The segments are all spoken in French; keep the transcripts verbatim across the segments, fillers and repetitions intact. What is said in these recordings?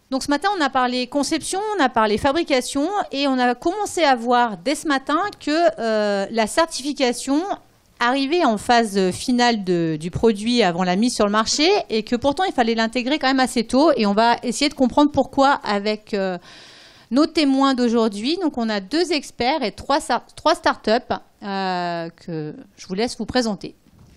Donc ce matin, on a parlé conception, on a parlé fabrication et on a commencé à voir dès ce matin que euh, la certification arrivait en phase finale de, du produit avant la mise sur le marché et que pourtant il fallait l'intégrer quand même assez tôt, et on va essayer de comprendre pourquoi avec euh, nos témoins d'aujourd'hui. Donc on a deux experts et trois, trois startups euh, que je vous laisse vous présenter.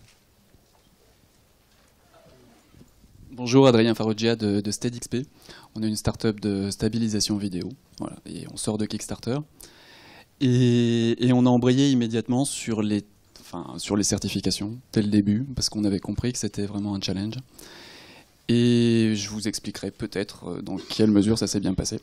Bonjour, Adrien Farrugia de, de SteadXP. On est une start-up de stabilisation vidéo, voilà, et on sort de Kickstarter. Et, et on a embrayé immédiatement sur les, enfin, sur les certifications, dès le début, parce qu'on avait compris que c'était vraiment un challenge. Et je vous expliquerai peut-être dans quelle mesure ça s'est bien passé.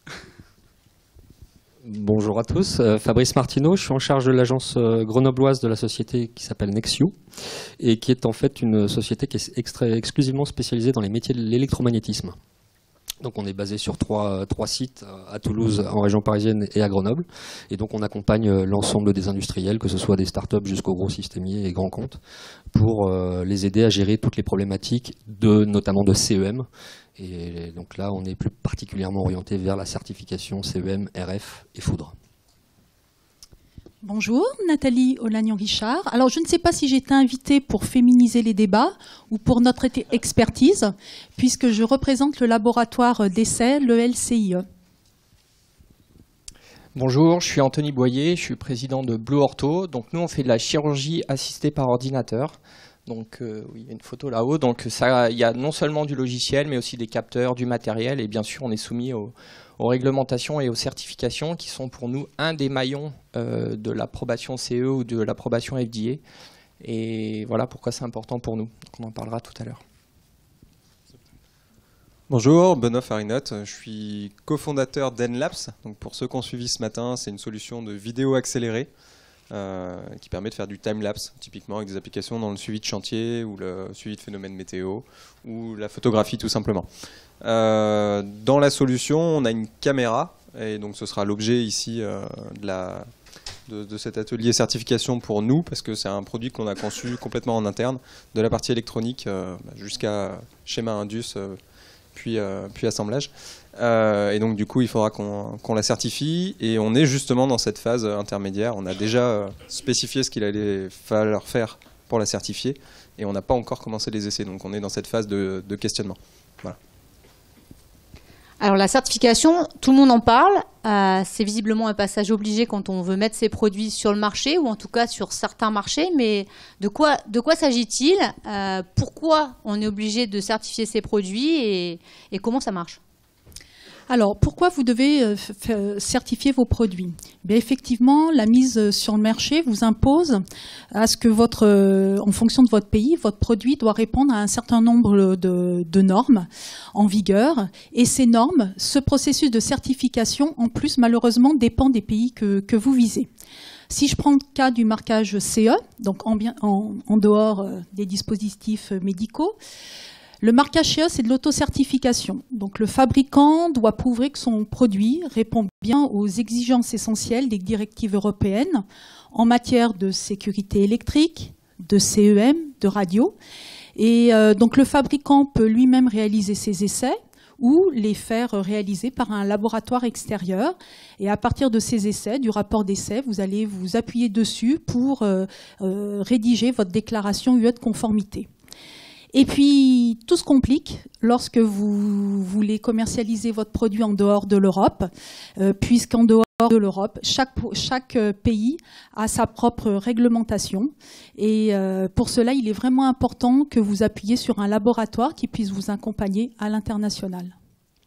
Bonjour à tous, euh, Fabrice Martineau, je suis en charge de l'agence euh, grenobloise de la société qui s'appelle Nexio et qui est en fait une société qui est extra- exclusivement spécialisée dans les métiers de l'électromagnétisme. Donc on est basé sur trois, trois sites à Toulouse, en région parisienne et à Grenoble. Et donc on accompagne l'ensemble des industriels, que ce soit des startups jusqu'aux gros systémiers et grands comptes, pour euh, les aider à gérer toutes les problématiques, de, notamment de C E M. Et donc là, on est plus particulièrement orienté vers la certification C E M, R F et Foudre. Bonjour, Nathalie Olagnan-Richard. Alors, je ne sais pas si j'ai été invitée pour féminiser les débats ou pour notre expertise, puisque je représente le laboratoire d'essai, le L C I E. Bonjour, je suis Anthony Boyer, je suis président de Blue Ortho. Donc, nous, on fait de la chirurgie assistée par ordinateur. Donc, euh, oui, il y a une photo là-haut. Donc, ça, il y a non seulement du logiciel, mais aussi des capteurs, du matériel. Et bien sûr, on est soumis au, aux réglementations et aux certifications qui sont pour nous un des maillons euh, de l'approbation C E ou de l'approbation F D A. Et voilà pourquoi c'est important pour nous. Donc, on en parlera tout à l'heure. Bonjour, Benoît Farinotte, je suis cofondateur d'Enlabs. Donc pour ceux qui ont suivi ce matin, c'est une solution de vidéo accélérée euh, qui permet de faire du time-lapse, typiquement avec des applications dans le suivi de chantier ou le suivi de phénomènes météo ou la photographie tout simplement. Euh, dans la solution, on a une caméra et donc ce sera l'objet ici euh, de, la, de, de cet atelier certification pour nous parce que c'est un produit qu'on a conçu complètement en interne, de la partie électronique euh, jusqu'à schéma Indus. Euh, Puis, euh, puis assemblage. Euh, et donc du coup, il faudra qu'on qu'on la certifie. Et on est justement dans cette phase intermédiaire. On a déjà spécifié ce qu'il allait falloir faire pour la certifier. Et on n'a pas encore commencé les essais. Donc on est dans cette phase de, de questionnement. Voilà. Alors la certification, tout le monde en parle. Euh, c'est visiblement un passage obligé quand on veut mettre ses produits sur le marché, ou en tout cas sur certains marchés. Mais de quoi, de quoi s'agit-il ? euh, Pourquoi on est obligé de certifier ses produits et, et comment ça marche ? Alors, pourquoi vous devez euh, certifier vos produits ? Bien, effectivement, la mise sur le marché vous impose à ce que votre, euh, en fonction de votre pays, votre produit doit répondre à un certain nombre de, de normes en vigueur. Et ces normes, ce processus de certification, en plus, malheureusement, dépend des pays que, que vous visez. Si je prends le cas du marquage C E, donc en, bien, en, en dehors euh, des dispositifs médicaux, le marquage C E, c'est de l'autocertification. Donc le fabricant doit prouver que son produit répond bien aux exigences essentielles des directives européennes en matière de sécurité électrique, de C E M, de radio. Et euh, donc le fabricant peut lui-même réaliser ses essais ou les faire réaliser par un laboratoire extérieur. Et à partir de ces essais, du rapport d'essai, vous allez vous appuyer dessus pour euh, euh, rédiger votre déclaration U E de conformité. Et puis, tout se complique lorsque vous voulez commercialiser votre produit en dehors de l'Europe, euh, puisqu'en dehors de l'Europe, chaque, chaque pays a sa propre réglementation. Et euh, pour cela, il est vraiment important que vous appuyiez sur un laboratoire qui puisse vous accompagner à l'international.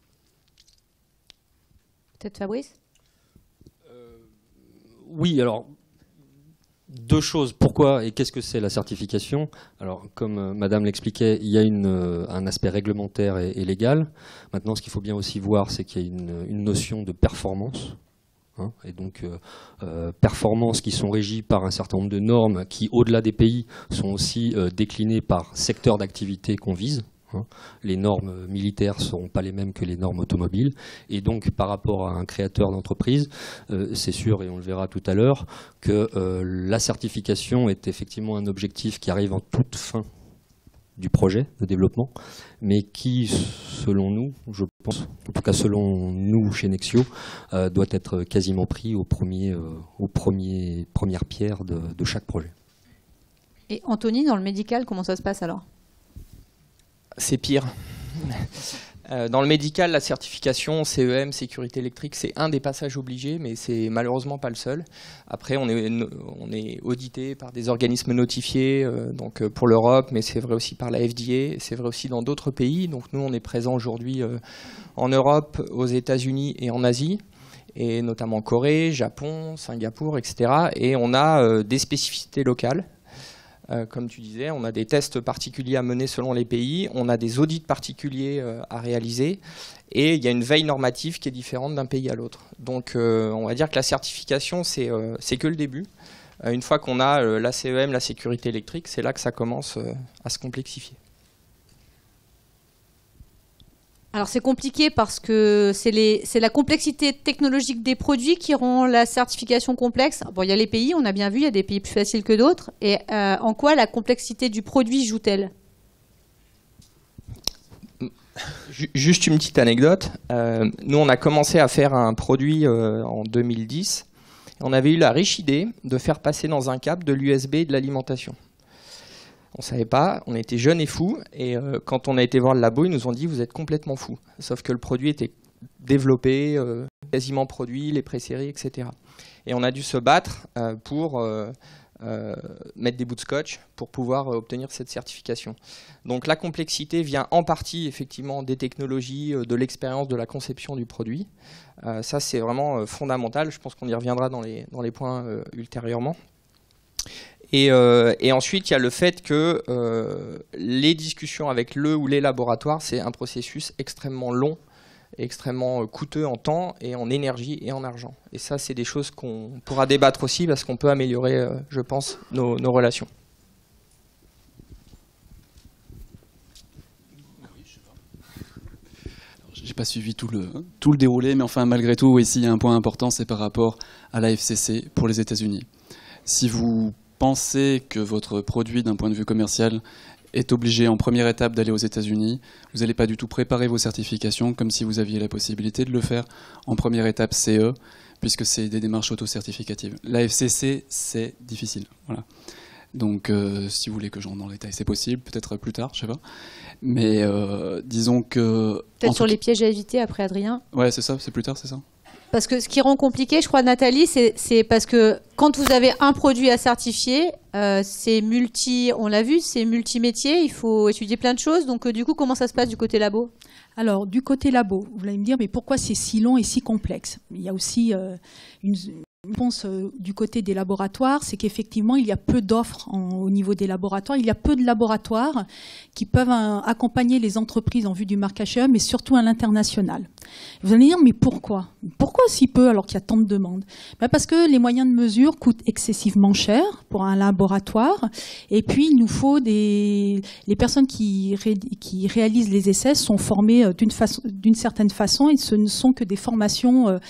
Peut-être Fabrice ? euh, Oui, alors... Deux choses. Pourquoi et qu'est-ce que c'est la certification ? Alors, comme euh, Madame l'expliquait, il y a une, euh, un aspect réglementaire et, et légal. Maintenant, ce qu'il faut bien aussi voir, c'est qu'il y a une, une notion de performance. Hein, et donc, euh, euh, performances qui sont régies par un certain nombre de normes qui, au-delà des pays, sont aussi euh, déclinées par secteur d'activité qu'on vise. Les normes militaires ne seront pas les mêmes que les normes automobiles. Et donc, par rapport à un créateur d'entreprise, euh, c'est sûr, et on le verra tout à l'heure, que euh, la certification est effectivement un objectif qui arrive en toute fin du projet de développement, mais qui, selon nous, je pense, en tout cas selon nous chez Nexio, euh, doit être quasiment pris au premier, euh, au premier, première pierre de, de chaque projet. Et Anthony, dans le médical, comment ça se passe alors? C'est pire. Dans le médical, la certification C E M, sécurité électrique, c'est un des passages obligés, mais c'est malheureusement pas le seul. Après, on est, on est audité par des organismes notifiés, euh, donc pour l'Europe, mais c'est vrai aussi par la F D A, c'est vrai aussi dans d'autres pays. Donc nous, on est présent aujourd'hui euh, en Europe, aux États-Unis et en Asie, et notamment Corée, Japon, Singapour, et cetera. Et on a euh, des spécificités locales. Euh, comme tu disais, on a des tests particuliers à mener selon les pays, on a des audits particuliers euh, à réaliser, et il y a une veille normative qui est différente d'un pays à l'autre. Donc euh, on va dire que la certification, c'est euh, c'est que le début. Euh, une fois qu'on a euh, la C E M, la sécurité électrique, c'est là que ça commence euh, à se complexifier. Alors c'est compliqué parce que c'est les, c'est la complexité technologique des produits qui rend la certification complexe. Bon, il y a les pays, on a bien vu, il y a des pays plus faciles que d'autres. Et euh, en quoi la complexité du produit joue-t-elle? Juste une petite anecdote. Euh, nous, on a commencé à faire un produit euh, en deux mille dix. Et on avait eu la riche idée de faire passer dans un câble de l'U S B et de l'alimentation. On ne savait pas, on était jeunes et fous, et euh, quand on a été voir le labo, ils nous ont dit « vous êtes complètement fous ». Sauf que le produit était développé, euh, quasiment produit, les pré-séries, et cetera. Et on a dû se battre euh, pour euh, euh, mettre des bouts de scotch pour pouvoir euh, obtenir cette certification. Donc la complexité vient en partie effectivement des technologies, euh, de l'expérience, de la conception du produit. Euh, ça c'est vraiment euh, fondamental, je pense qu'on y reviendra dans les, dans les points euh, ultérieurement. Et, euh, et ensuite, il y a le fait que euh, les discussions avec le ou les laboratoires, c'est un processus extrêmement long, extrêmement coûteux en temps et en énergie et en argent. Et ça, c'est des choses qu'on pourra débattre aussi parce qu'on peut améliorer, euh, je pense, nos, nos relations. J'ai pas suivi tout le, tout le déroulé, mais enfin, malgré tout, ici, il y a un point important, c'est par rapport à la F C C pour les États-Unis. Si vous pensez que votre produit, d'un point de vue commercial, est obligé en première étape d'aller aux États-Unis, vous n'allez pas du tout préparer vos certifications comme si vous aviez la possibilité de le faire en première étape C E, puisque c'est des démarches auto-certificatives. La F C C, c'est difficile. Voilà. Donc, euh, si vous voulez que j'entre dans le détail, c'est possible, peut-être plus tard, je sais pas. Mais euh, disons que... Peut-être sur les pièges à éviter après, Adrien. Ouais, c'est ça, c'est plus tard, c'est ça. Parce que ce qui rend compliqué, je crois, Nathalie, c'est parce que quand vous avez un produit à certifier, euh, c'est multi, on l'a vu, c'est multimétier, il faut étudier plein de choses. Donc, euh, du coup, comment ça se passe du côté labo? Alors, du côté labo, vous allez me dire, mais pourquoi c'est si long et si complexe? Il y a aussi euh, une... Une réponse euh, du côté des laboratoires, c'est qu'effectivement, il y a peu d'offres au niveau des laboratoires. Il y a peu de laboratoires qui peuvent euh, accompagner les entreprises en vue du marquage H E, mais surtout à l'international. Vous allez dire, mais pourquoi? Pourquoi si peu alors qu'il y a tant de demandes? Ben parce que les moyens de mesure coûtent excessivement cher pour un laboratoire. Et puis, il nous faut des... Les personnes qui, ré... qui réalisent les essais sont formées d'une façon... d'une certaine façon et ce ne sont que des formations... Euh,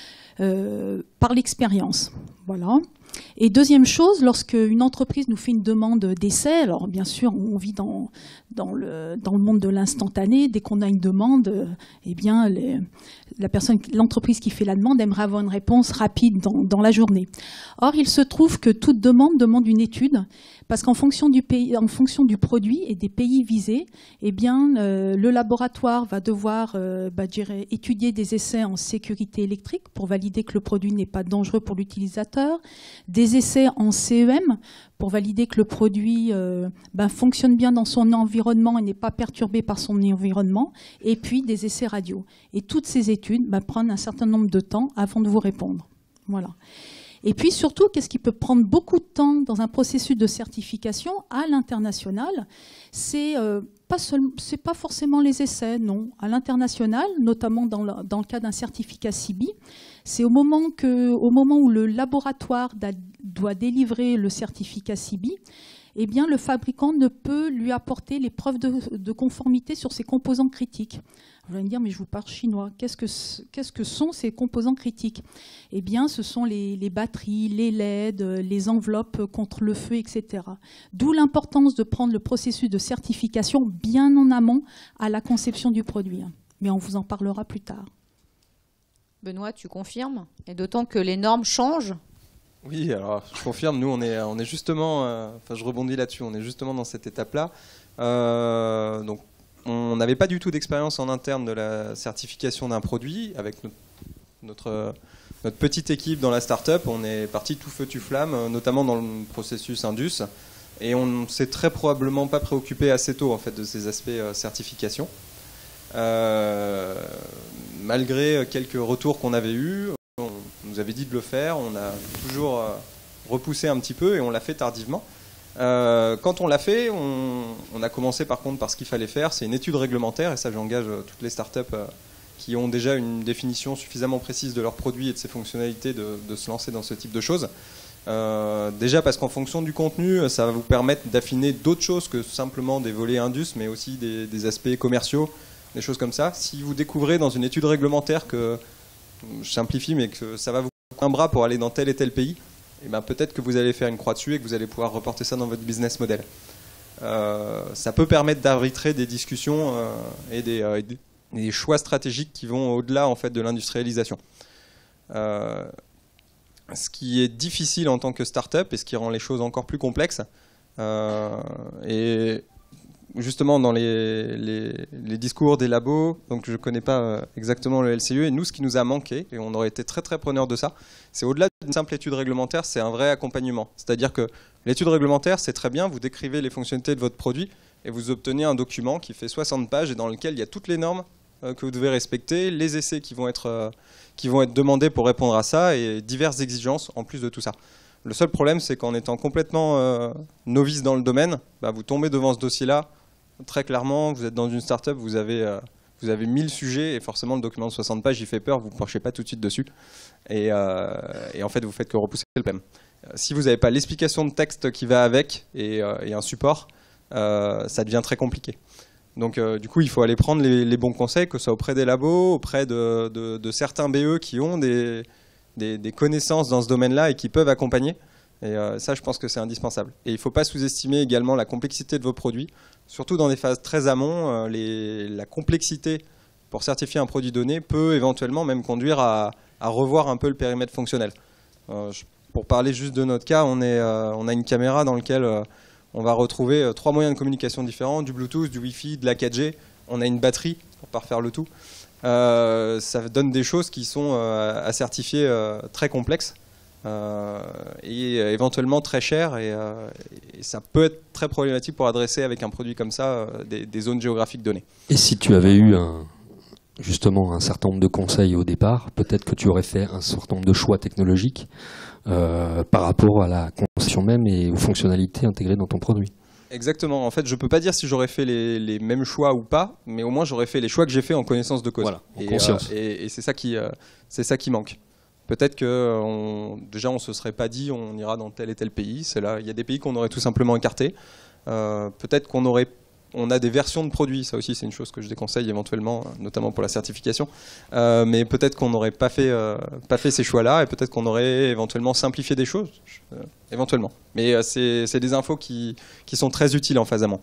Euh, par l'expérience. Voilà. Et deuxième chose, lorsque une entreprise nous fait une demande d'essai, alors bien sûr, on vit dans, dans, le, dans le monde de l'instantané. Dès qu'on a une demande, euh, eh bien, les, la personne, l'entreprise qui fait la demande aimerait avoir une réponse rapide dans, dans la journée. Or, il se trouve que toute demande demande une étude, parce qu'en fonction du pays, en fonction du produit et des pays visés, eh bien, euh, le laboratoire va devoir euh, bah, dirais, étudier des essais en sécurité électrique pour valider que le produit n'est pas dangereux pour l'utilisateur, des essais en C E M pour valider que le produit euh, ben, fonctionne bien dans son environnement et n'est pas perturbé par son environnement, et puis des essais radio. Et toutes ces études ben, prennent un certain nombre de temps avant de vous répondre. Voilà. Et puis surtout, qu'est-ce qui peut prendre beaucoup de temps dans un processus de certification à l'international? C'est euh, pas seulement, c'est pas forcément les essais, non. À l'international, notamment dans le, dans le cas d'un certificat C I B I, c'est au moment que, au moment où le laboratoire doit délivrer le certificat C I B I, eh bien, le fabricant ne peut lui apporter les preuves de, de conformité sur ses composants critiques. Vous allez me dire, mais je vous parle chinois. Qu'est-ce que, qu'est-ce que sont ces composants critiques? Eh bien, ce sont les, les batteries, les L E D, les enveloppes contre le feu, et cetera. D'où l'importance de prendre le processus de certification bien en amont à la conception du produit. Mais on vous en parlera plus tard. Benoît, tu confirmes? Et d'autant que les normes changent. Oui, alors je confirme, nous on est, on est justement, euh, enfin je rebondis là-dessus, on est justement dans cette étape-là. Euh, donc on n'avait pas du tout d'expérience en interne de la certification d'un produit. Avec notre, notre, notre petite équipe dans la start-up, on est parti tout feu tout flamme, notamment dans le processus Indus. Et on ne s'est très probablement pas préoccupé assez tôt en fait, de ces aspects euh, certification. Euh, malgré quelques retours qu'on avait eus, on nous avait dit de le faire, on a toujours euh, repoussé un petit peu et on l'a fait tardivement. Euh, quand on l'a fait, on, on a commencé par contre par ce qu'il fallait faire, c'est une étude réglementaire, et ça j'engage euh, toutes les startups euh, qui ont déjà une définition suffisamment précise de leurs produits et de ses fonctionnalités de, de se lancer dans ce type de choses. Euh, déjà parce qu'en fonction du contenu, ça va vous permettre d'affiner d'autres choses que simplement des volets Indus, mais aussi des, des aspects commerciaux, des choses comme ça. Si vous découvrez dans une étude réglementaire que, je simplifie, mais que ça va vous coûter un bras pour aller dans tel et tel pays, et ben peut-être que vous allez faire une croix dessus et que vous allez pouvoir reporter ça dans votre business model. Euh, ça peut permettre d'arbitrer des discussions euh, et, des, euh, et des choix stratégiques qui vont au-delà en fait, de l'industrialisation. Euh, ce qui est difficile en tant que start-up et ce qui rend les choses encore plus complexes, euh, et justement dans les, les, les discours des labos, donc je ne connais pas exactement le L C E, et nous ce qui nous a manqué, et on aurait été très très preneurs de ça, c'est au-delà d'une simple étude réglementaire, c'est un vrai accompagnement. C'est-à-dire que l'étude réglementaire, c'est très bien, vous décrivez les fonctionnalités de votre produit, et vous obtenez un document qui fait soixante pages, et dans lequel il y a toutes les normes euh, que vous devez respecter, les essais qui vont être, euh, qui vont être demandés pour répondre à ça, et diverses exigences en plus de tout ça. Le seul problème, c'est qu'en étant complètement euh, novice dans le domaine, bah, vous tombez devant ce dossier-là. Très clairement, vous êtes dans une start-up, vous avez, euh, vous avez mille sujets et forcément le document de soixante pages, il fait peur, vous ne penchez pas tout de suite dessus. Et, euh, et en fait, vous faites que repousser le problème. Si vous n'avez pas l'explication de texte qui va avec et, euh, et un support, euh, ça devient très compliqué. Donc euh, du coup, il faut aller prendre les, les bons conseils, que ce soit auprès des labos, auprès de, de, de certains B E qui ont des, des, des connaissances dans ce domaine-là et qui peuvent accompagner. Et euh, ça, je pense que c'est indispensable. Et il ne faut pas sous-estimer également la complexité de vos produits. Surtout dans des phases très amont, euh, les, la complexité pour certifier un produit donné peut éventuellement même conduire à, à revoir un peu le périmètre fonctionnel. Euh, je, pour parler juste de notre cas, on, est, euh, on a une caméra dans laquelle euh, on va retrouver euh, trois moyens de communication différents, du Bluetooth, du Wi-Fi, de la quatre G. On a une batterie, pour ne pas refaire le tout. Euh, ça donne des choses qui sont euh, à certifier euh, très complexes. Euh, et euh, éventuellement très cher et, euh, et ça peut être très problématique pour adresser avec un produit comme ça euh, des, des zones géographiques données. Et si tu avais eu un, justement un certain nombre de conseils au départ, peut-être que tu aurais fait un certain nombre de choix technologiques euh, par rapport à la conception même et aux fonctionnalités intégrées dans ton produit. Exactement, en fait je peux pas dire si j'aurais fait les, les mêmes choix ou pas, mais au moins j'aurais fait les choix que j'ai fait en connaissance de cause. Voilà, en et, conscience. Euh, et, et c'est ça qui, euh, c'est ça qui manque. Peut-être que on, déjà on se serait pas dit on ira dans tel et tel pays. C'est là, il y a des pays qu'on aurait tout simplement écartés. Euh, peut-être qu'on aurait, on a des versions de produits. Ça aussi c'est une chose que je déconseille éventuellement, notamment pour la certification. Euh, mais peut-être qu'on n'aurait pas fait, euh, pas fait ces choix-là et peut-être qu'on aurait éventuellement simplifié des choses, euh, éventuellement. Mais euh, c'est, c'est des infos qui, qui sont très utiles en phase amont.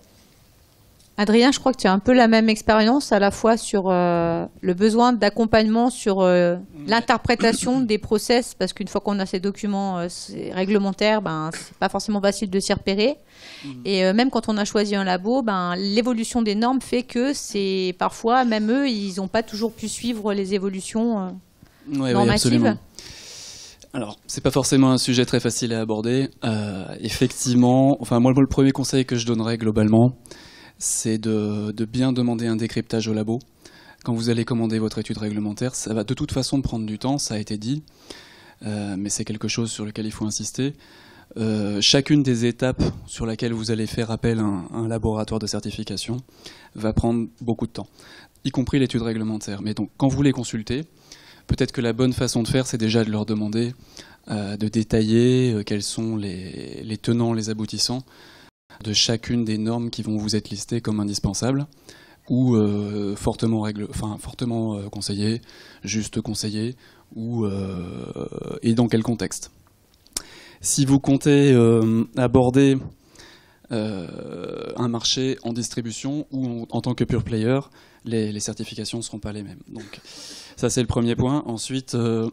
Adrien, je crois que tu as un peu la même expérience à la fois sur euh, le besoin d'accompagnement sur euh, l'interprétation des process, parce qu'une fois qu'on a ces documents euh, réglementaires, ben, c'est pas forcément facile de s'y repérer. Mmh. Et euh, même quand on a choisi un labo, ben, l'évolution des normes fait que c'est parfois, même eux, ils n'ont pas toujours pu suivre les évolutions euh, ouais, normatives. Oui, alors, c'est pas forcément un sujet très facile à aborder. Euh, effectivement, enfin moi le premier conseil que je donnerais globalement, c'est de, de bien demander un décryptage au labo. Quand vous allez commander votre étude réglementaire, ça va de toute façon prendre du temps, ça a été dit, euh, mais c'est quelque chose sur lequel il faut insister. Euh, chacune des étapes sur laquelle vous allez faire appel à un, à un laboratoire de certification va prendre beaucoup de temps, y compris l'étude réglementaire. Mais donc, quand vous les consultez, peut-être que la bonne façon de faire, c'est déjà de leur demander euh, de détailler euh, quels sont les, les tenants, les aboutissants de chacune des normes qui vont vous être listées comme indispensables. ou euh, fortement, règle, enfin, fortement euh, conseillé, juste conseillé, ou, euh, et dans quel contexte. Si vous comptez euh, aborder euh, un marché en distribution ou en, en tant que pure player, les, les certifications ne seront pas les mêmes. Donc, ça, c'est le premier point. Ensuite, euh,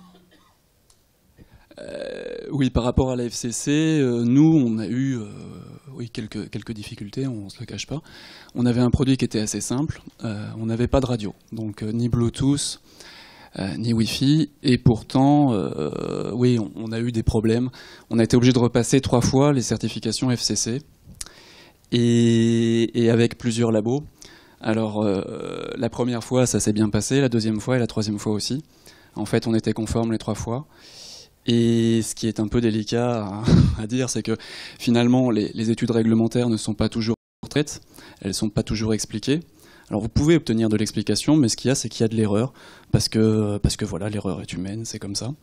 euh, oui, par rapport à la F C C, euh, nous, on a eu euh, oui, quelques, quelques difficultés, on ne se le cache pas. On avait un produit qui était assez simple. Euh, on n'avait pas de radio, donc euh, ni Bluetooth, Euh, ni Wi-Fi, et pourtant, euh, oui, on, on a eu des problèmes. On a été obligé de repasser trois fois les certifications F C C, et, et avec plusieurs labos. Alors, euh, la première fois, ça s'est bien passé, la deuxième fois et la troisième fois aussi. En fait, on était conforme les trois fois. Et ce qui est un peu délicat à, à dire, c'est que finalement, les, les études réglementaires ne sont pas toujours traites, elles ne sont pas toujours expliquées. Alors vous pouvez obtenir de l'explication, mais ce qu'il y a, c'est qu'il y a de l'erreur, parce que, parce que voilà, l'erreur est humaine, c'est comme ça.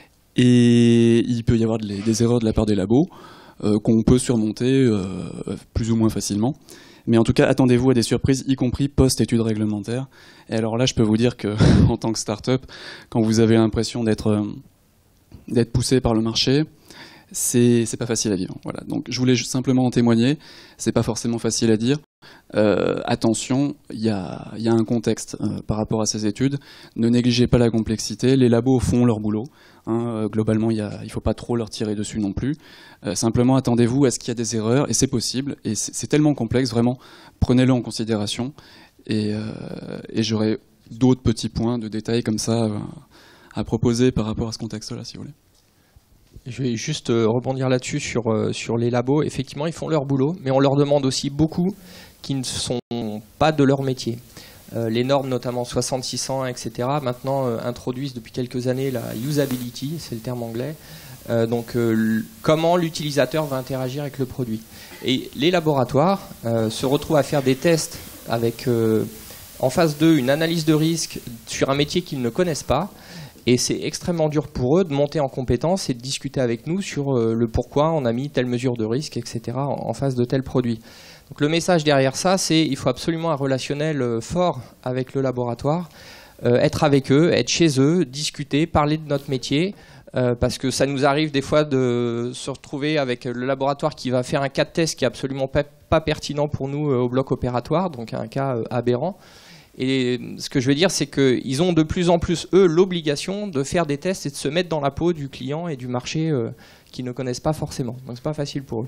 Et il peut y avoir des, des erreurs de la part des labos euh, qu'on peut surmonter euh, plus ou moins facilement. Mais en tout cas, attendez-vous à des surprises, y compris post-études réglementaires. Et alors là, je peux vous dire que en tant que start-up, quand vous avez l'impression d'être euh, d'être poussé par le marché, c'est c'est pas facile à vivre. Voilà. Donc je voulais simplement en témoigner. C'est pas forcément facile à dire. Euh, attention, il y a, y a un contexte euh, par rapport à ces études. Ne négligez pas la complexité. Les labos font leur boulot. Hein, euh, globalement, il ne faut pas trop leur tirer dessus non plus. Euh, simplement, attendez-vous à ce qu'il y a des erreurs, et c'est possible. Et c'est tellement complexe, vraiment, prenez-le en considération. Et, euh, et j'aurai d'autres petits points de détail comme ça euh, à proposer par rapport à ce contexte-là, si vous voulez. Je vais juste rebondir là-dessus sur, sur les labos. Effectivement, ils font leur boulot, mais on leur demande aussi beaucoup qui ne sont pas de leur métier. Euh, les normes, notamment soixante-six cents, et cetera, maintenant euh, introduisent depuis quelques années la usability, c'est le terme anglais, euh, donc euh, comment l'utilisateur va interagir avec le produit. Et les laboratoires euh, se retrouvent à faire des tests avec euh, en face d'eux une analyse de risque sur un métier qu'ils ne connaissent pas. Et c'est extrêmement dur pour eux de monter en compétence et de discuter avec nous sur euh, le pourquoi on a mis telle mesure de risque, et cetera en, en face de tel produit. Donc le message derrière ça, c'est qu'il faut absolument un relationnel euh, fort avec le laboratoire, euh, être avec eux, être chez eux, discuter, parler de notre métier, euh, parce que ça nous arrive des fois de se retrouver avec le laboratoire qui va faire un cas de test qui est absolument pas, pas pertinent pour nous euh, au bloc opératoire, donc un cas euh, aberrant. Et ce que je veux dire, c'est qu'ils ont de plus en plus, eux, l'obligation de faire des tests et de se mettre dans la peau du client et du marché euh, qu'ils ne connaissent pas forcément. Donc c'est pas facile pour eux.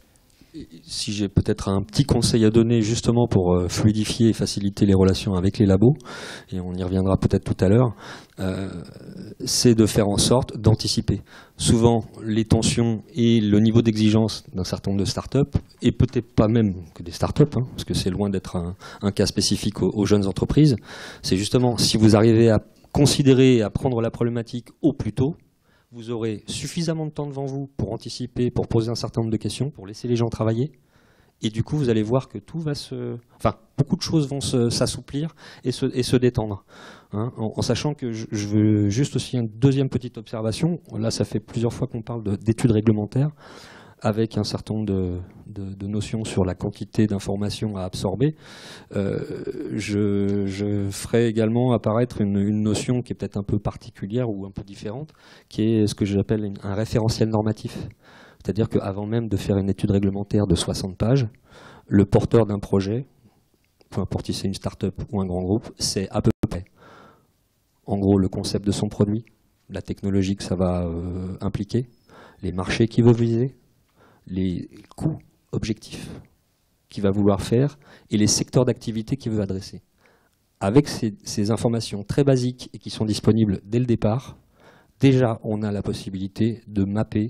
Si j'ai peut-être un petit conseil à donner justement pour euh, fluidifier et faciliter les relations avec les labos, et on y reviendra peut-être tout à l'heure, euh, c'est de faire en sorte d'anticiper. Souvent, les tensions et le niveau d'exigence d'un certain nombre de startups, et peut-être pas même que des startups, hein, parce que c'est loin d'être un, un cas spécifique aux, aux jeunes entreprises, c'est justement si vous arrivez à considérer et à prendre la problématique au plus tôt, vous aurez suffisamment de temps devant vous pour anticiper, pour poser un certain nombre de questions, pour laisser les gens travailler. Et du coup, vous allez voir que tout va se... Enfin, beaucoup de choses vont s'assouplir et se, et se détendre. Hein, en, en sachant que je, je veux juste aussi une deuxième petite observation. Là, ça fait plusieurs fois qu'on parle d'études réglementaires, avec un certain nombre de, de, de notions sur la quantité d'informations à absorber. Euh, je, je ferai également apparaître une, une notion qui est peut-être un peu particulière ou un peu différente, qui est ce que j'appelle un référentiel normatif. C'est-à-dire qu'avant même de faire une étude réglementaire de soixante pages, le porteur d'un projet, peu importe si c'est une start-up ou un grand groupe, c'est à peu près, en gros, le concept de son produit, la technologie que ça va euh, impliquer, les marchés qu'il veut viser, les coûts objectifs qu'il va vouloir faire et les secteurs d'activité qu'il veut adresser. Avec ces, ces informations très basiques et qui sont disponibles dès le départ, déjà on a la possibilité de mapper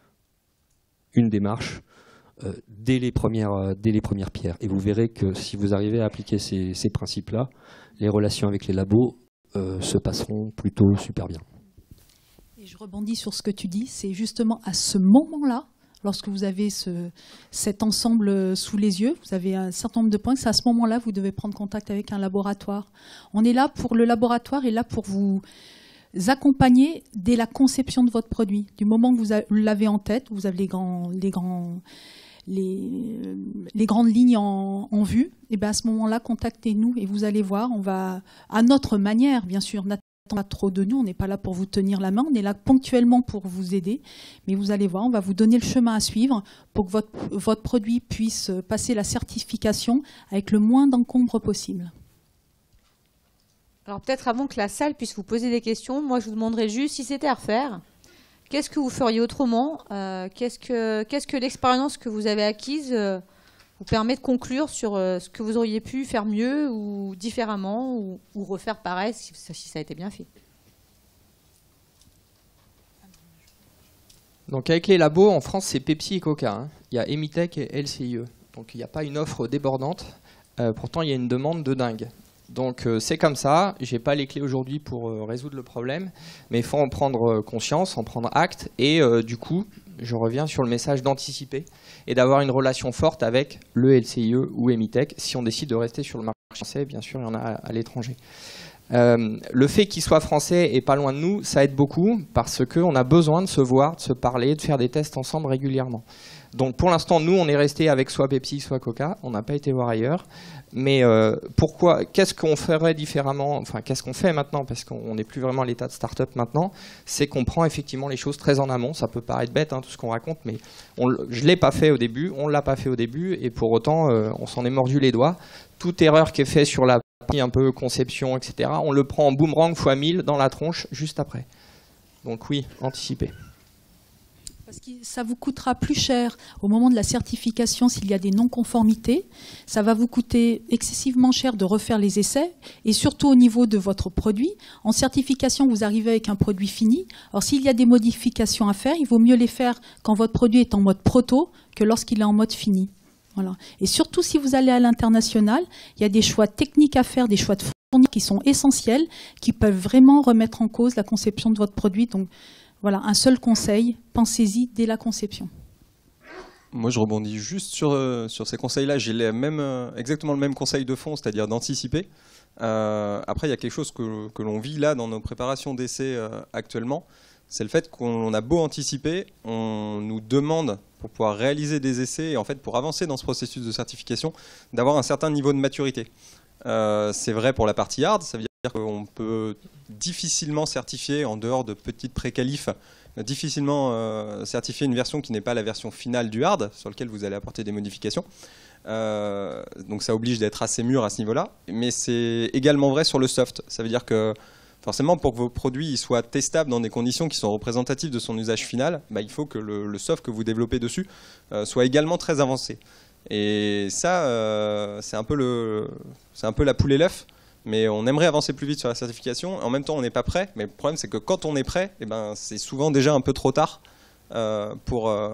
une démarche euh, dès, les premières, euh, dès les premières pierres. Et vous verrez que si vous arrivez à appliquer ces, ces principes-là, les relations avec les labos euh, se passeront plutôt super bien. Et je rebondis sur ce que tu dis, c'est justement à ce moment-là, lorsque vous avez ce, cet ensemble sous les yeux, vous avez un certain nombre de points, c'est à ce moment-là que vous devez prendre contact avec un laboratoire. On est là pour, le laboratoire est là pour vous accompagner dès la conception de votre produit. Du moment que vous l'avez en tête, vous avez les grands, les grands, les, les grandes lignes en, en vue, et ben à ce moment-là, contactez-nous et vous allez voir, on va, à notre manière, bien sûr, n'attendez pas trop de nous, on n'est pas là pour vous tenir la main, on est là ponctuellement pour vous aider, mais vous allez voir, on va vous donner le chemin à suivre pour que votre, votre produit puisse passer la certification avec le moins d'encombre possible. Alors peut-être avant que la salle puisse vous poser des questions, moi je vous demanderais juste si c'était à refaire, qu'est-ce que vous feriez autrement, euh, qu'est-ce que, qu'est-ce que l'expérience que vous avez acquise euh, vous permet de conclure sur euh, ce que vous auriez pu faire mieux ou différemment ou, ou refaire pareil si, si ça a été bien fait. Donc avec les labos, en France, c'est Pepsi et Coca. Hein. Il y a Emitech et L C I E. Donc il n'y a pas une offre débordante. Euh, pourtant, il y a une demande de dingue. Donc euh, c'est comme ça, j'ai pas les clés aujourd'hui pour euh, résoudre le problème, mais il faut en prendre conscience, en prendre acte, et euh, du coup, je reviens sur le message d'anticiper et d'avoir une relation forte avec le L C I E ou Emitech, si on décide de rester sur le marché français, bien sûr, il y en a à, à l'étranger. Euh, le fait qu'il soit français et pas loin de nous, ça aide beaucoup, parce qu'on a besoin de se voir, de se parler, de faire des tests ensemble régulièrement. Donc pour l'instant, nous, on est resté avec soit Pepsi, soit Coca, on n'a pas été voir ailleurs. Mais euh, pourquoi, qu'est-ce qu'on ferait différemment, enfin qu'est-ce qu'on fait maintenant, parce qu'on n'est plus vraiment à l'état de start-up maintenant, c'est qu'on prend effectivement les choses très en amont. Ça peut paraître bête, hein, tout ce qu'on raconte, mais on, je ne l'ai pas fait au début, on ne l'a pas fait au début, et pour autant, euh, on s'en est mordu les doigts. Toute erreur qui est faite sur la partie un peu conception, et cetera, on le prend en boomerang fois mille dans la tronche juste après. Donc oui, anticiper. Parce que ça vous coûtera plus cher au moment de la certification s'il y a des non-conformités. Ça va vous coûter excessivement cher de refaire les essais et surtout au niveau de votre produit. En certification, vous arrivez avec un produit fini. Alors s'il y a des modifications à faire, il vaut mieux les faire quand votre produit est en mode proto que lorsqu'il est en mode fini. Voilà. Et surtout si vous allez à l'international, il y a des choix techniques à faire, des choix de fournisseurs qui sont essentiels, qui peuvent vraiment remettre en cause la conception de votre produit. Donc, voilà, un seul conseil, pensez-y dès la conception. Moi, je rebondis juste sur, euh, sur ces conseils-là. J'ai les mêmes, euh, exactement le même conseil de fond, c'est-à-dire d'anticiper. Euh, après, il y a quelque chose que, que l'on vit là dans nos préparations d'essais euh, actuellement. C'est le fait qu'on a beau anticiper, on nous demande, pour pouvoir réaliser des essais, et en fait, pour avancer dans ce processus de certification, d'avoir un certain niveau de maturité. Euh, c'est vrai pour la partie hard, ça veut dire qu'on peut difficilement certifier, en dehors de petites pré-qualifs, difficilement euh, certifier une version qui n'est pas la version finale du hard, sur lequel vous allez apporter des modifications. Euh, donc ça oblige d'être assez mûr à ce niveau-là. Mais c'est également vrai sur le soft. Ça veut dire que forcément, pour que vos produits soient testables dans des conditions qui sont représentatives de son usage final, bah, il faut que le, le soft que vous développez dessus euh, soit également très avancé. Et ça, euh, c'est un peu le, c'est un peu la poule et l'œuf. Mais on aimerait avancer plus vite sur la certification. En même temps, on n'est pas prêt. Mais le problème, c'est que quand on est prêt, eh ben, c'est souvent déjà un peu trop tard euh, pour, euh,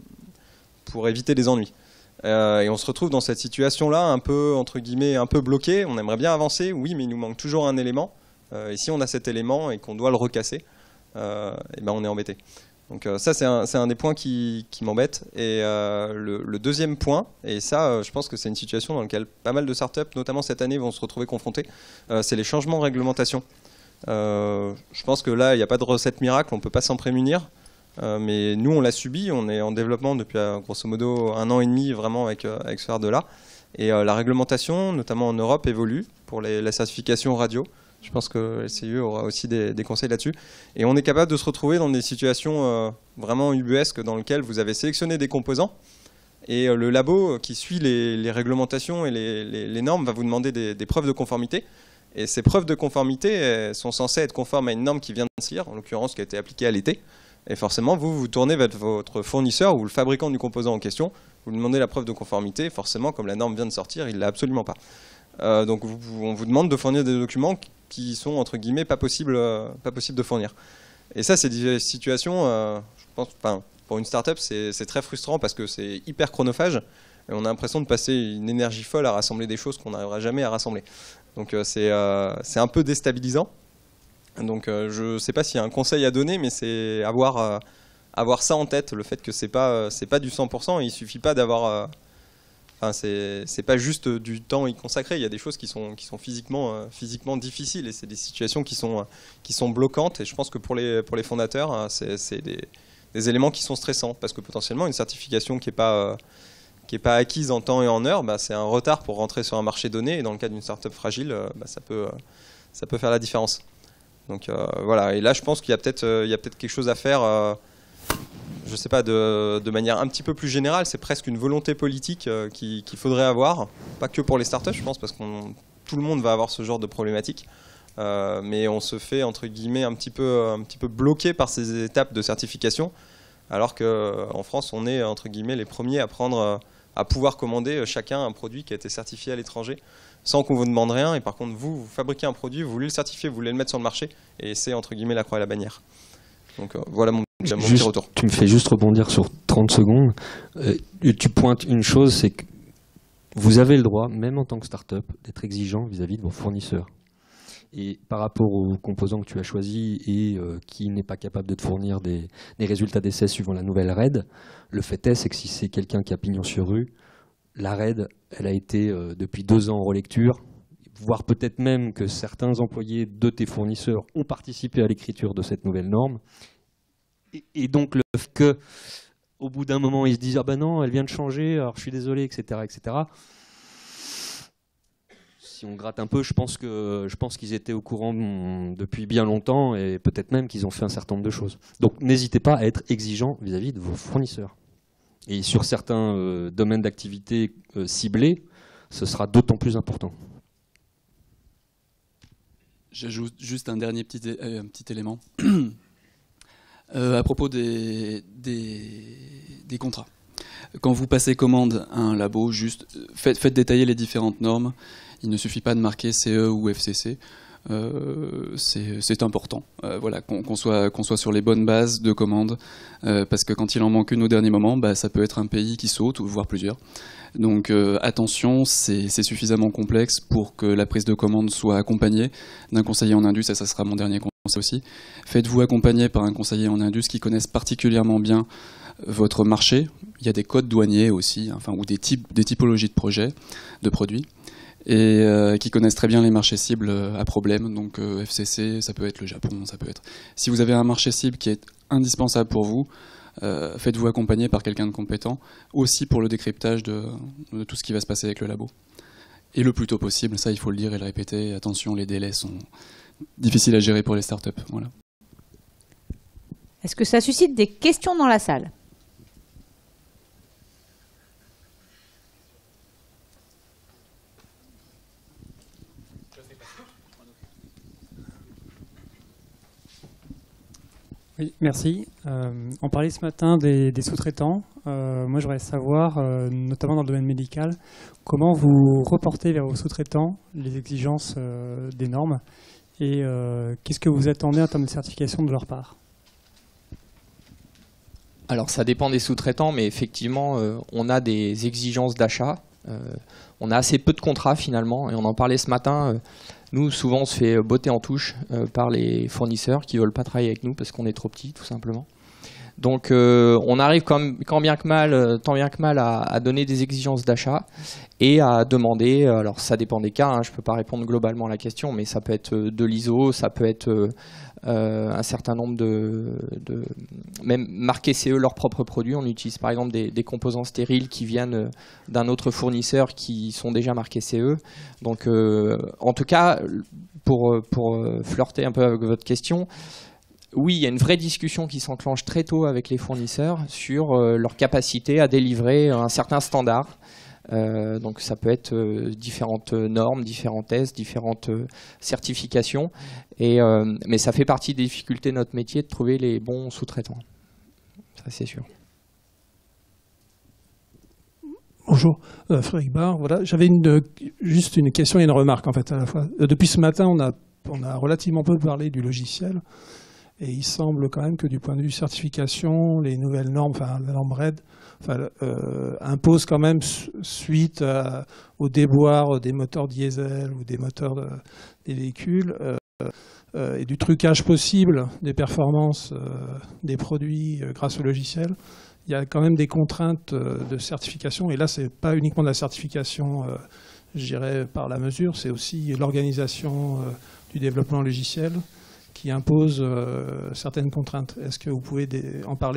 pour éviter les ennuis. Euh, et on se retrouve dans cette situation-là, un peu, entre guillemets, un peu bloqué. On aimerait bien avancer, oui, mais il nous manque toujours un élément. Euh, et si on a cet élément et qu'on doit le recasser, euh, eh ben, on est embêté. Donc euh, ça, c'est un, c'est un des points qui, qui m'embête. Et euh, le, le deuxième point, et ça, euh, je pense que c'est une situation dans laquelle pas mal de startups, notamment cette année, vont se retrouver confrontés, euh, c'est les changements de réglementation. Euh, je pense que là, il n'y a pas de recette miracle, on ne peut pas s'en prémunir. Euh, mais nous, on l'a subi, on est en développement depuis euh, grosso modo un an et demi vraiment avec, euh, avec ce hard-là. Et euh, la réglementation, notamment en Europe, évolue pour les, la certification radio. Je pense que L C I E aura aussi des, des conseils là-dessus. Et on est capable de se retrouver dans des situations euh, vraiment ubuesques dans lesquelles vous avez sélectionné des composants et euh, le labo qui suit les, les réglementations et les, les, les normes va vous demander des, des preuves de conformité. Et ces preuves de conformité elles sont censées être conformes à une norme qui vient de sortir, en l'occurrence qui a été appliquée à l'été. Et forcément, vous vous tournez vers votre fournisseur ou le fabricant du composant en question, vous lui demandez la preuve de conformité. Forcément, comme la norme vient de sortir, il ne l'a absolument pas. Euh, donc vous, on vous demande de fournir des documents qui sont entre guillemets pas possible, euh, pas possible de fournir. Et ça, c'est des situations, euh, je pense, enfin, pour une start-up, c'est, c'est très frustrant parce que c'est hyper chronophage et on a l'impression de passer une énergie folle à rassembler des choses qu'on n'arrivera jamais à rassembler. Donc euh, c'est, euh, c'est un peu déstabilisant. Donc euh, je ne sais pas s'il y a un conseil à donner, mais c'est avoir, euh, avoir ça en tête, le fait que c'est pas, euh, c'est pas du cent pour cent. Et il suffit pas d'avoir euh, Enfin, c'est, c'est pas juste du temps y consacré, il y a des choses qui sont, qui sont physiquement, euh, physiquement difficiles et c'est des situations qui sont, euh, qui sont bloquantes. Et je pense que pour les, pour les fondateurs, hein, c'est, c'est des, des éléments qui sont stressants parce que potentiellement une certification qui n'est pas, euh, qui n'est pas acquise en temps et en heure, bah, c'est un retard pour rentrer sur un marché donné. Et dans le cas d'une startup fragile, euh, bah, ça peut, euh, ça peut faire la différence. Donc euh, voilà. Et là, je pense qu'il y a peut-être, euh, il y a peut-être quelque chose à faire. Euh, je ne sais pas, de, de manière un petit peu plus générale. C'est presque une volonté politique euh, qu'il qu'il faudrait avoir, pas que pour les startups, je pense, parce que tout le monde va avoir ce genre de problématique. Euh, mais on se fait entre guillemets un petit peu, un petit peu bloqué par ces étapes de certification, alors qu'en France on est entre guillemets les premiers à prendre, à pouvoir commander chacun un produit qui a été certifié à l'étranger sans qu'on vous demande rien. Et par contre vous, vous fabriquez un produit, vous voulez le certifier, vous voulez le mettre sur le marché, et c'est entre guillemets la croix et la bannière. Donc euh, voilà mon, mon Juste, petit retour. Tu me fais juste rebondir sur trente secondes. Euh, tu pointes une chose, c'est que vous avez le droit, même en tant que start-up, d'être exigeant vis-à-vis de vos fournisseurs. Et par rapport aux composants que tu as choisis et euh, qui n'est pas capable de te fournir des, des résultats d'essai suivant la nouvelle R E D, le fait est, c'est que si c'est quelqu'un qui a pignon sur rue, la R E D, elle a été euh, depuis deux ans en relecture, voire peut-être même que certains employés de tes fournisseurs ont participé à l'écriture de cette nouvelle norme. Et, et donc le fait que, au bout d'un moment, ils se disent « Ah ben non, elle vient de changer, alors je suis désolé, et cetera et cetera » Si on gratte un peu, je pense que je pense qu'ils étaient au courant depuis bien longtemps et peut-être même qu'ils ont fait un certain nombre de choses. Donc n'hésitez pas à être exigeant vis-à-vis de vos fournisseurs. Et sur certains euh, domaines d'activité euh, ciblés, ce sera d'autant plus important. J'ajoute juste un dernier petit, euh, un petit élément euh, à propos des, des, des contrats. Quand vous passez commande à un labo, juste faites, faites détailler les différentes normes. Il ne suffit pas de marquer C E ou F C C, euh, c'est important. Euh, voilà, qu'on qu'on soit, qu'on soit sur les bonnes bases de commande, euh, parce que quand il en manque une au dernier moment, bah, ça peut être un pays qui saute, voire plusieurs. Donc euh, attention, c'est suffisamment complexe pour que la prise de commande soit accompagnée d'un conseiller en Indus, et ça sera mon dernier conseil aussi. Faites-vous accompagner par un conseiller en Indus qui connaisse particulièrement bien votre marché. Il y a des codes douaniers aussi, enfin, ou des, types, des typologies de projets, de produits, et euh, qui connaissent très bien les marchés cibles à problème. Donc euh, F C C, ça peut être le Japon, ça peut être... Si vous avez un marché cible qui est indispensable pour vous, euh, faites-vous accompagner par quelqu'un de compétent, aussi pour le décryptage de, de tout ce qui va se passer avec le labo. Et le plus tôt possible, ça il faut le dire et le répéter, attention, les délais sont difficiles à gérer pour les startups. Voilà. Est-ce que ça suscite des questions dans la salle ? Oui, merci. Euh, on parlait ce matin des, des sous-traitants. Euh, moi, je voudrais savoir, euh, notamment dans le domaine médical, comment vous reportez vers vos sous-traitants les exigences euh, des normes et euh, qu'est-ce que vous attendez en termes de certification de leur part? Alors, ça dépend des sous-traitants, mais effectivement, euh, on a des exigences d'achat. Euh, on a assez peu de contrats, finalement, et on en parlait ce matin. Euh, Nous, souvent, on se fait botter en touche euh, par les fournisseurs qui ne veulent pas travailler avec nous parce qu'on est trop petits, tout simplement. Donc, euh, on arrive quand, même, quand bien que mal, euh, tant bien que mal à, à donner des exigences d'achat et à demander, alors ça dépend des cas, hein, je ne peux pas répondre globalement à la question, mais ça peut être de l'I S O, ça peut être euh, euh, un certain nombre de, de... Même marquer C E leurs propres produits, on utilise par exemple des, des composants stériles qui viennent d'un autre fournisseur qui sont déjà marqués C E. Donc, euh, en tout cas, pour, pour flirter un peu avec votre question, oui, il y a une vraie discussion qui s'enclenche très tôt avec les fournisseurs sur euh, leur capacité à délivrer un certain standard. Euh, donc ça peut être euh, différentes normes, différents tests, différentes euh, certifications. Et, euh, mais ça fait partie des difficultés de notre métier de trouver les bons sous-traitants. Ça, c'est sûr. Bonjour, euh, Frédéric Barre. Voilà, j'avais une, juste une question et une remarque en fait à la fois. Euh, depuis ce matin, on a, on a relativement peu parlé du logiciel. Et il semble quand même que du point de vue certification, les nouvelles normes, enfin la norme R E D, enfin, euh, imposent quand même suite à, au déboire des moteurs diesel ou des moteurs de, des véhicules euh, euh, et du trucage possible des performances euh, des produits euh, grâce au logiciel. Il y a quand même des contraintes euh, de certification. Et là, c'est pas uniquement de la certification, euh, je dirais, par la mesure, c'est aussi l'organisation euh, du développement logiciel qui impose euh, certaines contraintes. Est-ce que vous pouvez en parler ?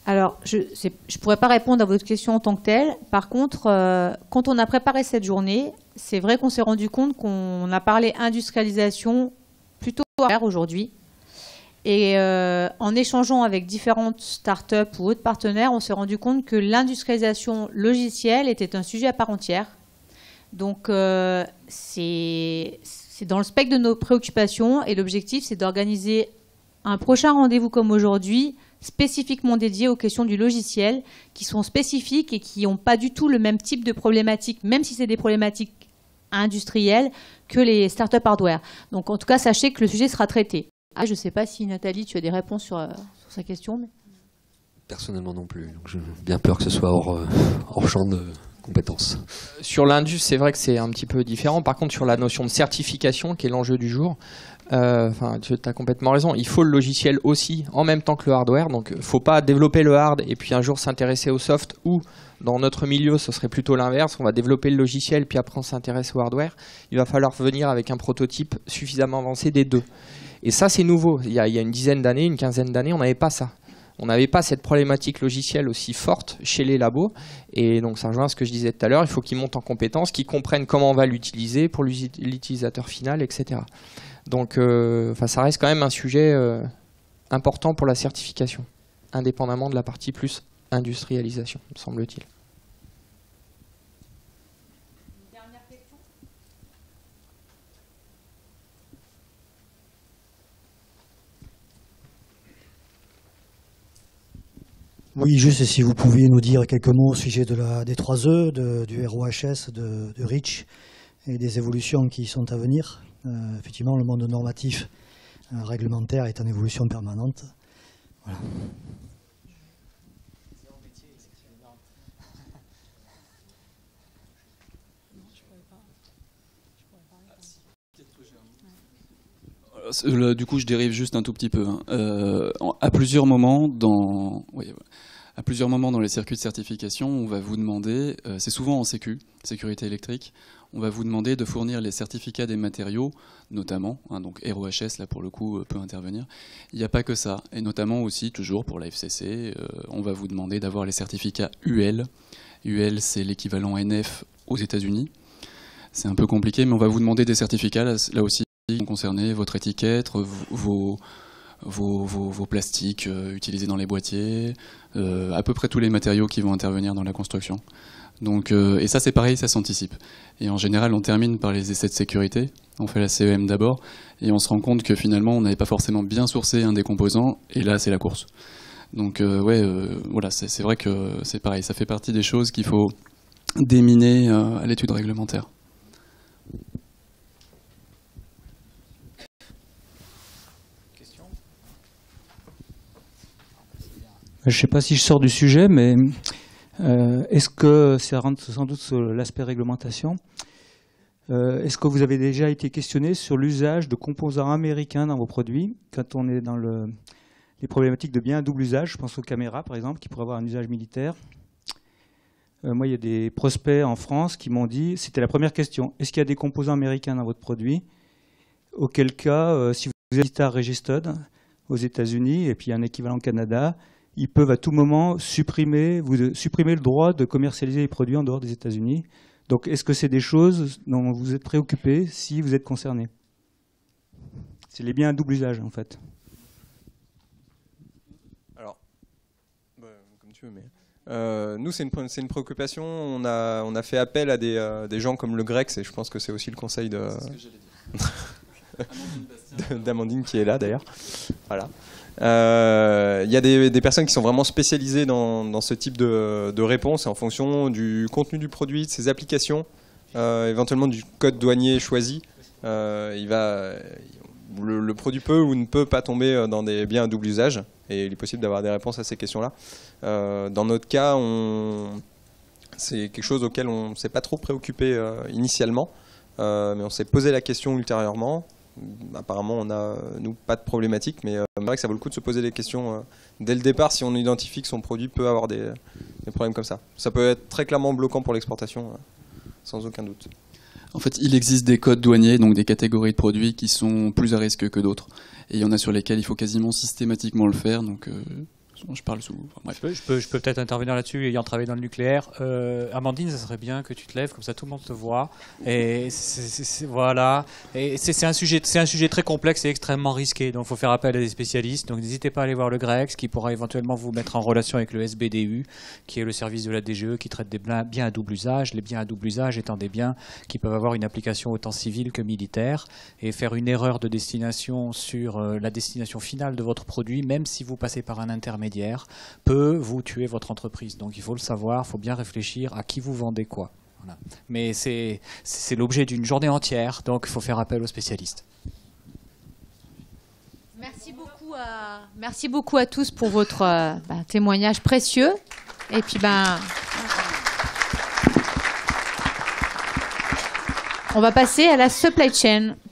Alors, je ne pourrais pas répondre à votre question en tant que telle. Par contre, euh, quand on a préparé cette journée, c'est vrai qu'on s'est rendu compte qu'on a parlé industrialisation plutôt aujourd'hui. Et euh, en échangeant avec différentes startups ou autres partenaires, on s'est rendu compte que l'industrialisation logicielle était un sujet à part entière. Donc, euh, c'est dans le spectre de nos préoccupations et l'objectif, c'est d'organiser un prochain rendez-vous comme aujourd'hui, spécifiquement dédié aux questions du logiciel, qui sont spécifiques et qui n'ont pas du tout le même type de problématiques, même si c'est des problématiques industrielles, que les startups hardware. Donc en tout cas, sachez que le sujet sera traité. Ah, je ne sais pas si Nathalie, tu as des réponses sur, euh, sur sa question. Mais... Personnellement non plus. Donc j'ai bien peur que ce soit hors, euh, hors champ de compétences. Sur l'Indus, c'est vrai que c'est un petit peu différent. Par contre, sur la notion de certification, qui est l'enjeu du jour, Euh, enfin, tu as complètement raison. Il faut le logiciel aussi en même temps que le hardware. Donc, il ne faut pas développer le hard et puis un jour s'intéresser au soft. Ou dans notre milieu, ce serait plutôt l'inverse. On va développer le logiciel puis après on s'intéresse au hardware. Il va falloir venir avec un prototype suffisamment avancé des deux. Et ça, c'est nouveau. Il y a, il y a une dizaine d'années, une quinzaine d'années, on n'avait pas ça. On n'avait pas cette problématique logicielle aussi forte chez les labos. Et donc, ça rejoint ce que je disais tout à l'heure. Il faut qu'ils montent en compétences, qu'ils comprennent comment on va l'utiliser pour l'utilisateur final, et cetera. Donc, euh, enfin, ça reste quand même un sujet euh, important pour la certification, indépendamment de la partie plus industrialisation, me semble-t-il. Dernière question. Oui, juste si vous pouviez nous dire quelques mots au sujet de la, des trois E, de, du R O H S, de, de REACH et des évolutions qui sont à venir. Euh, effectivement, le monde normatif euh, réglementaire est en évolution permanente. Voilà. Du coup, je dérive juste un tout petit peu. Hein. Euh, à plusieurs moments dans... Oui, à plusieurs moments dans les circuits de certification, on va vous demander, euh, c'est souvent en sécu, sécurité électrique, on va vous demander de fournir les certificats des matériaux, notamment, hein, donc R O H S, là pour le coup, peut intervenir. Il n'y a pas que ça, et notamment aussi, toujours pour la F C C, euh, on va vous demander d'avoir les certificats U L. U L, c'est l'équivalent N F aux États-Unis. C'est un peu compliqué, mais on va vous demander des certificats, là, là aussi, qui vont concerner votre étiquette, vos... Vos, vos, vos plastiques euh, utilisés dans les boîtiers, euh, à peu près tous les matériaux qui vont intervenir dans la construction. Donc, euh, et ça c'est pareil, ça s'anticipe. Et en général on termine par les essais de sécurité, on fait la C E M d'abord, et on se rend compte que finalement on n'avait pas forcément bien sourcé un des composants, et là c'est la course. Donc euh, ouais, euh, voilà, c'est vrai que c'est pareil, ça fait partie des choses qu'il faut déminer euh, à l'étude réglementaire. Je ne sais pas si je sors du sujet, mais euh, est-ce que ça rentre sans doute sur l'aspect réglementation euh, est-ce que vous avez déjà été questionné sur l'usage de composants américains dans vos produits quand on est dans le, les problématiques de biens à double usage? Je pense aux caméras, par exemple, qui pourraient avoir un usage militaire. Euh, moi, il y a des prospects en France qui m'ont dit, c'était la première question, est-ce qu'il y a des composants américains dans votre produit? Auquel cas, euh, si vous êtes à Registered aux États-Unis et puis un équivalent au Canada, ils peuvent à tout moment supprimer, vous, supprimer le droit de commercialiser les produits en dehors des États-Unis. Donc, est-ce que c'est des choses dont vous êtes préoccupé si vous êtes concerné? C'est les biens à double usage, en fait. Alors, bah, comme tu veux, mais euh, nous, c'est une, c'est une préoccupation. On a, on a fait appel à des, euh, des gens comme le Grex, et je pense que c'est aussi le conseil de d'Amandine qui est là d'ailleurs. Voilà. Il euh, y a des, des personnes qui sont vraiment spécialisées dans, dans ce type de, de réponse, et en fonction du contenu du produit, de ses applications, euh, éventuellement du code douanier choisi, euh, il va, le, le produit peut ou ne peut pas tomber dans des biens à double usage, et il est possible d'avoir des réponses à ces questions-là. Euh, dans notre cas, c'est quelque chose auquel on ne s'est pas trop préoccupé euh, initialement, euh, mais on s'est posé la question ultérieurement. Apparemment, on n'a, nous, pas de problématique, mais euh, c'est vrai que ça vaut le coup de se poser des questions euh, dès le départ si on identifie que son produit peut avoir des, des problèmes comme ça. Ça peut être très clairement bloquant pour l'exportation, euh, sans aucun doute. En fait, il existe des codes douaniers, donc des catégories de produits qui sont plus à risque que d'autres. Et il y en a sur lesquels il faut quasiment systématiquement le faire, donc euh, je parle sous. Enfin, bref. Je peux, je peux, je peux peut-être intervenir là-dessus, ayant travaillé dans le nucléaire. Euh, Amandine, ça serait bien que tu te lèves, comme ça tout le monde te voit. Et c'est, c'est, c'est, voilà. Et c'est, c'est un sujet, c'est un sujet très complexe et extrêmement risqué. Donc, il faut faire appel à des spécialistes. Donc, n'hésitez pas à aller voir le Grex, qui pourra éventuellement vous mettre en relation avec le S B D U, qui est le service de la D G E, qui traite des biens à double usage. Les biens à double usage étant des biens qui peuvent avoir une application autant civile que militaire, et faire une erreur de destination sur euh, la destination finale de votre produit, même si vous passez par un intermédiaire, peut vous tuer votre entreprise. Donc il faut le savoir, il faut bien réfléchir à qui vous vendez quoi. Voilà. Mais c'est, c'est l'objet d'une journée entière, donc il faut faire appel aux spécialistes. Merci beaucoup à, merci beaucoup à tous pour votre euh, bah, témoignage précieux. Et puis, ben, on va passer à la supply chain.